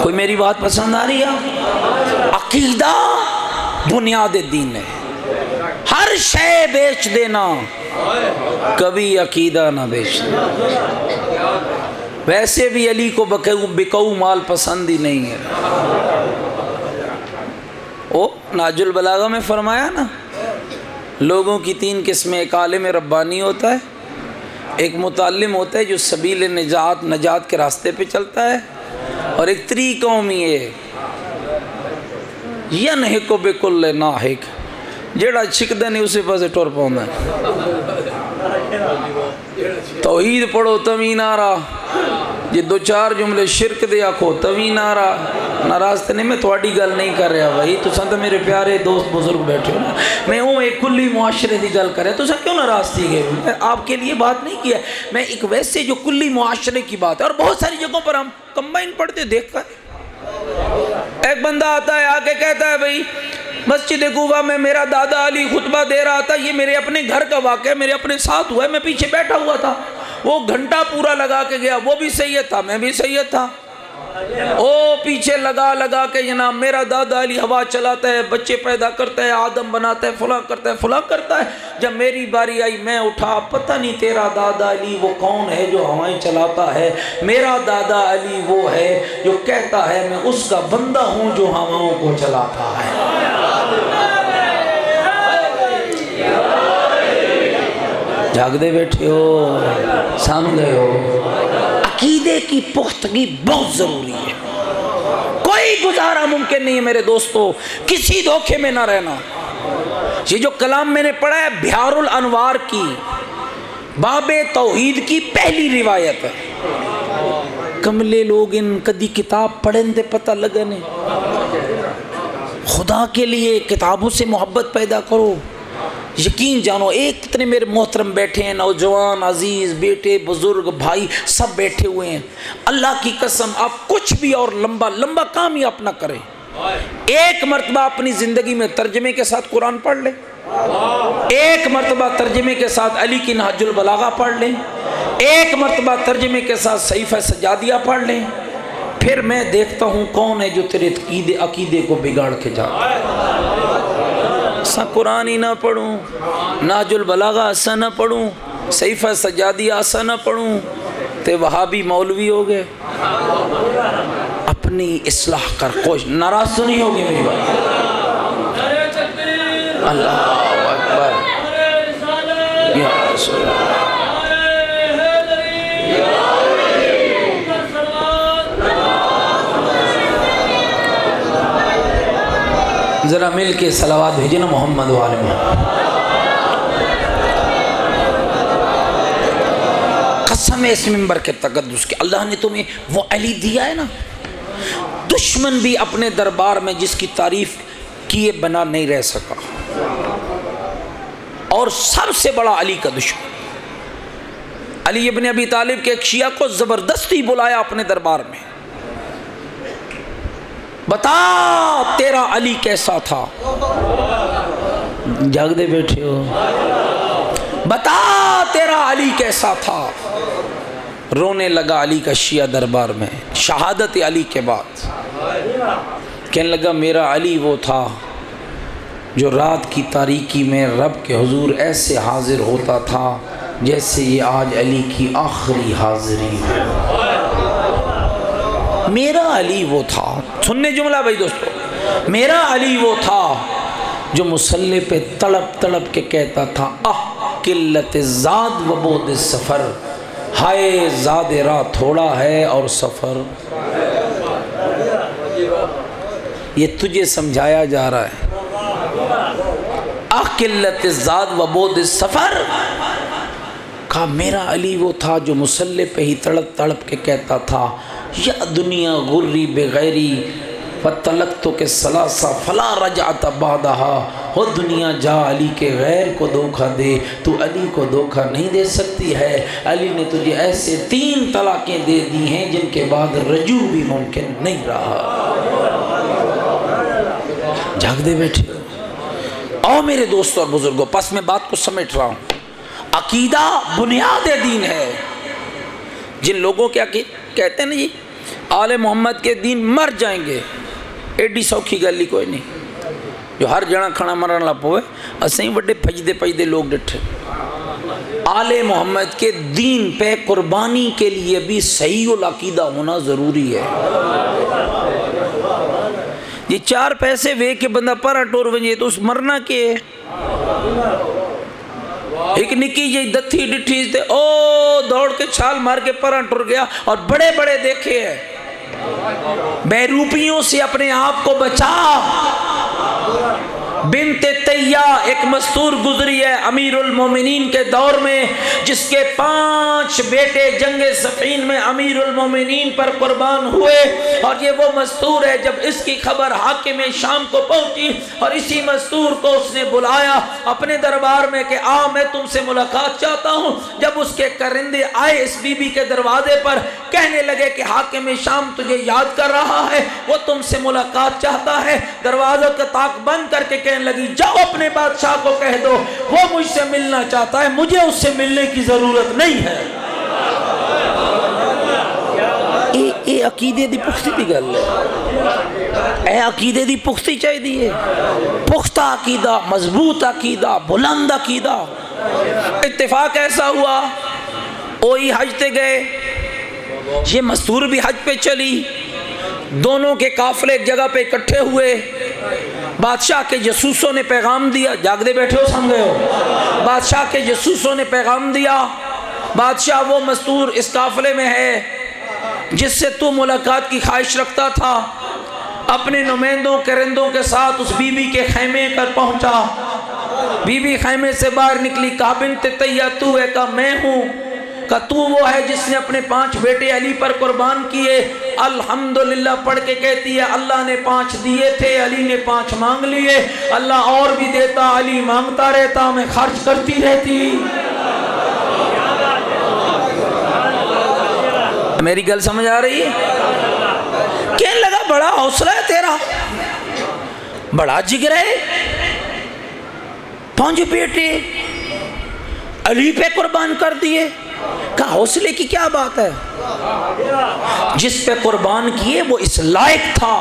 کوئی میری بات پسند آ رہی ہے؟ عقیدہ بنیاد دین ہے. ہر شے بیچ دینا، کبھی عقیدہ نہ بیچنا. ویسے بھی علی کو بکاؤ مال پسند ہی نہیں ہے. او ناج البلاغہ میں فرمایا نا، لوگوں کی 3 قسمیں. ایک عالم ربانی ہوتا ہے، ایک متعلم ہوتا ہے جو سبیل نجات کے راستے پہ چلتا ہے، اور ایک تری قومی ہے ینہک بکل ناہک، جیڑا چھکدہ نہیں اسے پاسے ٹور پاؤں ہے. توحید پڑھو تمہیں نہ رہا، یہ 2-4 جملے شرک دے آکھو تمہیں نہ رہا. ناراض تے نہیں، میں تھوڑی گل نہیں کر رہا بھائی، تو سن تو میرے پیارے دوست بزرگ بیٹھے ہو نا، میں ہوں ایک کلی معاشرے دی گل کر رہا. تو سن کیوں ناراض تھی گئے؟ میں آپ کے لیے بات نہیں کیا، میں ایک ویسے جو کلی معاشرے کی بات ہے. اور بہت ساری جگہوں پر ہم کمبائن پڑھتے دیکھتا ہے. ایک بندہ آتا ہے، آ کے کہتا ہے بھائی مسجد کوفہ میں میرا دادا علی خطبہ دے رہا تھا، یہ میرے اپنے گھر کا واقعہ، میرے اپنے ساتھ ہوا ہے، میں پیچھے بیٹھا ہوا تھا. وہ گھنٹہ پورا لگا کے گیا، وہ بھی سید تھا، میں بھی سید تھا. او پیچھے لگا کے جناب میرا دادا علی ہوا چلاتا ہے، بچے پیدا کرتا ہے، آدم بناتا ہے، فلاں کرتا ہے، فلاں کرتا ہے. جب میری باری آئی میں اٹھا، پتہ نہیں تیرا دادا علی وہ کون ہے جو ہوائیں چلاتا ہے، میرا دادا علی وہ ہے جو کہتا ہے میں اس کا بندہ ہوں جو ہواؤں کو چلاتا ہے. جاگ دے بیٹھے ہو، سامنے ہو. عقیدے کی پختگی بہت ضروری ہے. کوئی گزارا ممکن نہیں ہے میرے دوستو کسی دھوکے میں نہ رہنا. یہ جو کلام میں نے پڑھا ہے بہار الانوار کی باب توحید کی پہلی روایت ہے. کملے لوگ ان کدی کتاب پڑھیں دے پتہ لگنے. خدا کے لیے کتابوں سے محبت پیدا کرو. یقین جانو، ایک کتنے میرے محترم بیٹھے ہیں، نوجوان عزیز بیٹے بزرگ بھائی سب بیٹھے ہوئے ہیں. اللہ کی قسم آپ کچھ بھی اور لمبا کام ہی آپ نہ کریں، ایک مرتبہ اپنی زندگی میں ترجمے کے ساتھ قرآن پڑھ لیں، ایک مرتبہ ترجمے کے ساتھ علی کی نہج البلاغہ پڑھ لیں، ایک مرتبہ ترجمے کے ساتھ صحیفہ سجادیہ پڑھ لیں. پھر میں دیکھتا ہوں کون ہے جو تیرے عقیدے کو بگاڑ کے جاتا ہے. اسا قرآن ہی نہ پڑھوں، نہج البلاغہ اسا نہ پڑھوں، صحیفہ سجادیہ اسا نہ پڑھوں، تے وہابی مولوی ہو گئے. اپنی اصلاح کر. کوشش ناراض تو نہیں ہوگی میری بات؟ اللہ اکبر یا رسول اللہ. ذرا مل کے صلوات بھیجنا محمد و آل محمد. قسم ہے اس ممبر کے تقدس کے، اللہ نے تمہیں وہ علی دیا ہے نا، دشمن بھی اپنے دربار میں جس کی تعریف کیے بنا نہیں رہ سکا. اور سب سے بڑا علی کا دشمن علی ابن ابی طالب کے ایک شیعہ کو زبردستی بلایا اپنے دربار میں. بتا تیرا علی کیسا تھا. جاگ دے بیٹھے ہو. بتا تیرا علی کیسا تھا. رونے لگا علی کا شیعہ دربار میں شہادت علی کے بعد. کہنے لگا میرا علی وہ تھا جو رات کی تاریکی میں رب کے حضور ایسے حاضر ہوتا تھا جیسے یہ آج علی کی آخری حاضری ہے. میرا علی وہ تھا، سننے جملہ بھائی دوستو، میرا علی وہ تھا جو مصلی پہ تڑپ تڑپ کے کہتا تھا قلت زاد و بود سفر، ہائے زاد راہ تھوڑا ہے اور سفر. یہ تجھے سمجھایا جا رہا ہے. قلت زاد و بود سفر، کہا میرا علی وہ تھا جو مصلی پہ ہی تڑپ تڑپ کے کہتا تھا یا دنیا غری بغیری فتلقتو کے سلاسہ فلا رجعت بعدہا. ہو دنیا جا علی کے غیر کو دھوکہ دے، تو علی کو دھوکہ نہیں دے سکتی ہے. علی نے تجھے ایسے 3 طلاقیں دے دی ہیں جن کے بعد رجوع بھی ممکن نہیں رہا. جاگ دے بیٹھے او میرے دوستوں اور بزرگوں. پس میں بات کو سمیٹ رہا ہوں. عقیدہ بنیاد دین ہے. جن لوگوں کے کہتے ہیں نا جی آل محمد کے دین مر جائیں گے، ایڈی سوکھی گل ہی کوئی نہیں جو ہر جنا کھانا مرن لگ پوے۔ اسیں وڈے پجدے پجدے لوگ ڈٹھے، آل محمد کے دین پہ قربانی کے لیے بھی صحیح العقیدہ ہونا ضروری ہے۔ یہ 4 پیسے وے کے بندہ پر ٹور ونجے تو اس مرنا کے ایک نکی جی دتھی ڈٹھی تے او دوڑ کے چھال مار کے پر ٹر گیا۔ اور بڑے بڑے دیکھے ہیں، بے روپیوں سے اپنے آپ کو بچا۔ بنت تیہ ایک مستور گزری ہے امیر المومنین کے دور میں، جس کے 5 بیٹے جنگ صفین میں امیر المومنین پر قربان ہوئے، اور یہ وہ مستور ہے جب اس کی خبر حاکم شام کو پہنچی اور اسی مستور کو اس نے بلایا اپنے دربار میں کہ آ میں تم سے ملاقات چاہتا ہوں۔ جب اس کے کرندے آئے اس بی بی کے دروازے پر، کہنے لگے کہ حاکم شام تجھے یاد کر رہا ہے، وہ تم سے ملاقات چاہتا ہے۔ دروازہ کا طاق بند کر کے کہنے لگی جاؤ اپنے بادشاہ کو کہہ دو وہ مجھ سے ملنا چاہتا ہے، مجھے اس سے ملنے کی ضرورت نہیں ہے۔ اے عقیدے دی پختی دی گل ہے، اے عقیدے دی پختی چاہی دی ہے، پختہ عقیدہ، مضبوط عقیدہ، بلند عقیدہ۔ اتفاق ایسا ہوا اوہی حج تے گئے، یہ مستور بھی حج پہ چلی، دونوں کے قافلے ایک جگہ پہ اکٹھے ہوئے۔ بادشاہ کے جاسوسوں نے پیغام دیا، جاگ دے بیٹھے ہو سمجھے ہو، بادشاہ کے جاسوسوں نے پیغام دیا بادشاہ وہ مستور اس قافلے میں ہے جس سے تو ملاقات کی خواہش رکھتا تھا۔ اپنے نمائندوں کرندوں کے ساتھ اس بی بی کے خیمے پر پہنچا، بی بی خیمے سے باہر نکلی، کہا بنت تیہ تو ہے؟ کہا میں ہوں۔ کہا تو وہ ہے جس نے اپنے 5 بیٹے علی پر قربان کیے؟ الحمدللہ پڑھ کے کہتی ہے اللہ نے 5 دیے تھے، علی نے 5 مانگ لیے، اللہ اور بھی دیتا، علی مانگتا رہتا، میں خرچ کرتی رہتی۔ میری گل سمجھ آ رہی ہے؟ کہنے لگا بڑا حوصلہ ہے تیرا، بڑا جگر ہے، 5 بیٹے علی پہ قربان کر دیے۔ کہا حوصلے کی کیا بات ہے، جس پہ قربان کیے وہ اس لائق تھا،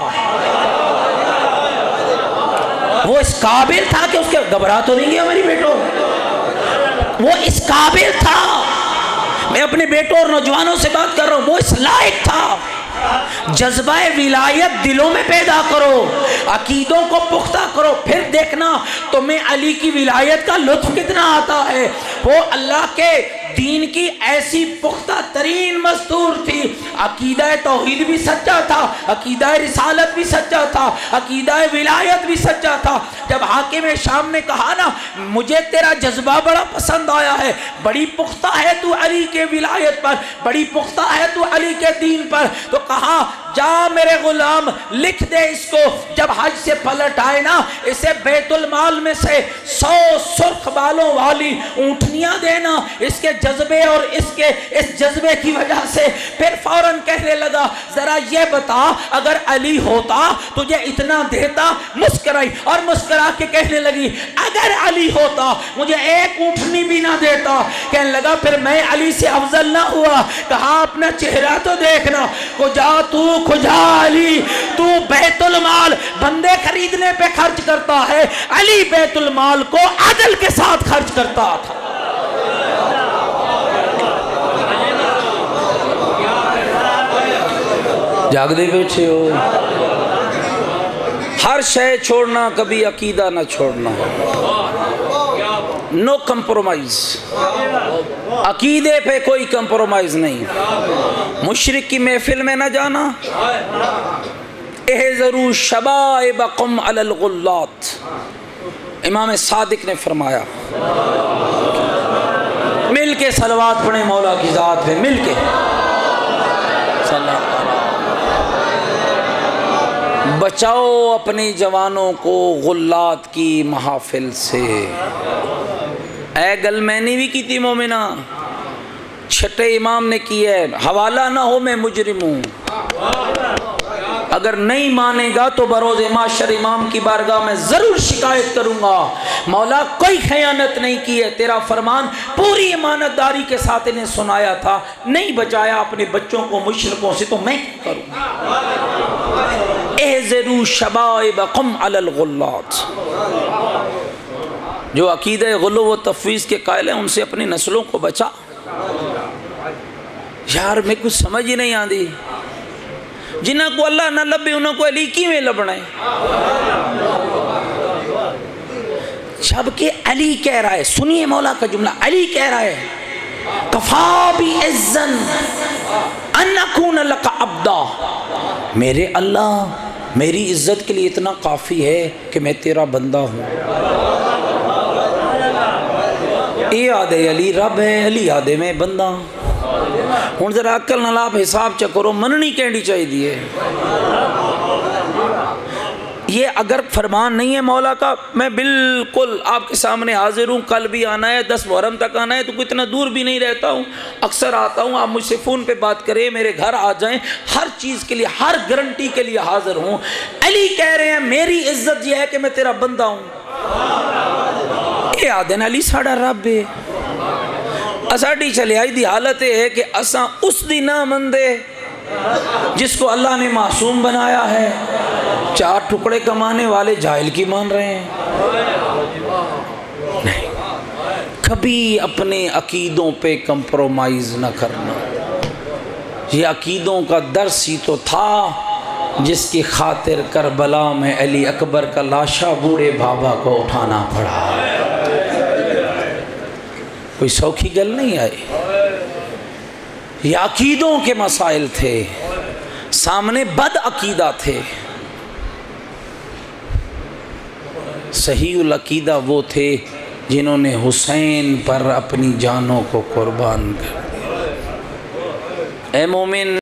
وہ اس قابل تھا کہ اس کے گھبرا تو نہیں گیا میری بیٹوں، وہ اس قابل تھا۔ میں اپنے بیٹوں اور نوجوانوں سے بات کر رہا ہوں، وہ اس لائق تھا۔ جذبہ ولایت دلوں میں پیدا کرو، عقیدوں کو پختہ کرو، پھر دیکھنا تمہیں علی کی ولایت کا لطف کتنا آتا ہے۔ وہ اللہ کے دین کی ایسی پختہ ترین مستور تھی، عقیدہ توحید بھی سچا تھا، عقیدہ رسالت بھی سچا تھا، عقیدہ ولایت بھی سچا تھا۔ جب حاکم شام نے کہا نا مجھے تیرا جذبہ بڑا پسند آیا ہے، بڑی پختہ ہے تو علی کے ولایت پر، بڑی پختہ ہے تو علی کے دین پر، تو کہا جا میرے غلام لکھ دے اس کو، جب حج سے پلٹ آئے نا اسے بیت المال میں سے 100 سرخ بالوں والی اونٹنیاں دینا، اس کے جذبے اور اس جذبے کی وجہ سے۔ پھر فوراً کہنے لگا ذرا یہ بتا اگر علی ہوتا تجھے اتنا دیتا؟ مسکرائی اور مسکرا کے کہنے لگی اگر علی ہوتا مجھے 1 اونٹنی بھی نہ دیتا۔ کہنے لگا پھر میں علی سے افضل نہ ہوا؟ کہا اپنا چہرہ تو دیکھنا، کجا علی، تو بیت المال بندے خریدنے پہ خرچ کرتا ہے، علی بیت المال کو عدل کے ساتھ خرچ کرتا تھا۔ جاگ دے بیٹھے ہو، ہر شے چھوڑنا، کبھی عقیدہ نہ چھوڑنا، نو کمپرومائز، عقیدے پہ کوئی کمپرومائز نہیں۔ مشرک کی محفل میں نہ جانا، احذروا شبائبکم علی الغلات، امام صادق نے فرمایا۔ مل کے صلوات پڑھیں مولا کی ذات پہ، مل کے صلی اللہ علیہ وسلم۔ بچاؤ اپنی جوانوں کو غلات کی محافل سے۔ اے گل میں نے بھی کی تھی مومنہ، چھٹے امام نے کی ہے، حوالہ نہ ہو میں مجرم ہوں۔ اگر نہیں مانے گا تو بروز معاشر امام کی بارگاہ میں ضرور شکایت کروں گا، مولا کوئی خیانت نہیں کی ہے، تیرا فرمان پوری امانت داری کے ساتھ انہیں سنایا تھا، نہیں بچایا اپنے بچوں کو مشرکوں سے، تو میں کیا کروں؟ احذروا شبائبکم علی الغلات۔ جو عقیدہ غلو و تفویض کے قائل ہیں ان سے اپنی نسلوں کو بچا۔ یار میں کچھ سمجھ ہی نہیں آتی، جنہاں کو اللہ نہ لبے انہاں کو علی کی میں لبنا ہے، جبکہ علی کہہ رہا ہے، سنیے مولا کا جملہ، علی کہہ رہا ہے کفا بی عزن ان اکون لک عبدا، میرے اللہ میری عزت کے لیے اتنا کافی ہے کہ میں تیرا بندہ ہوں۔ اے آدھے علی رب ہے، علی آدھے میں بندہ ہوں۔ ذرا عقل نال آپ حساب چکرو، مننی کہنی چاہیے دیئے۔ یہ اگر فرمان نہیں ہے مولا کا، میں بالکل آپ کے سامنے حاضر ہوں، کل بھی آنا ہے، 10 محرم تک آنا ہے، تو کوئی اتنا دور بھی نہیں رہتا ہوں، اکثر آتا ہوں، آپ مجھ سے فون پہ بات کریں، میرے گھر آ جائیں، ہر چیز کے لیے، ہر گارنٹی کے لیے حاضر ہوں۔ علی کہہ رہے ہیں میری عزت یہ ہے کہ میں تیرا بندہ ہوں۔ اے آدھن علی ساڑا رب ہے، اساڑی چلے آئی دی حالت ہے کہ اساں اس دی نہ مندے جس کو اللہ نے معصوم بنایا ہے، 4 ٹکڑے کمانے والے جاہل کی مان رہے ہیں۔ نہیں، کبھی اپنے عقیدوں پہ کمپرومائز نہ کرنا، یہ عقیدوں کا درس ہی تو تھا جس کی خاطر کربلا میں علی اکبر کا لاشا بوڑھے بابا کو اٹھانا پڑا۔ کوئی سوکھی گل نہیں آئی، یہ عقیدوں کے مسائل تھے، سامنے بد عقیدہ تھے، صحیح العقیدہ وہ تھے جنہوں نے حسین پر اپنی جانوں کو قربان کر دیا۔ اے مومن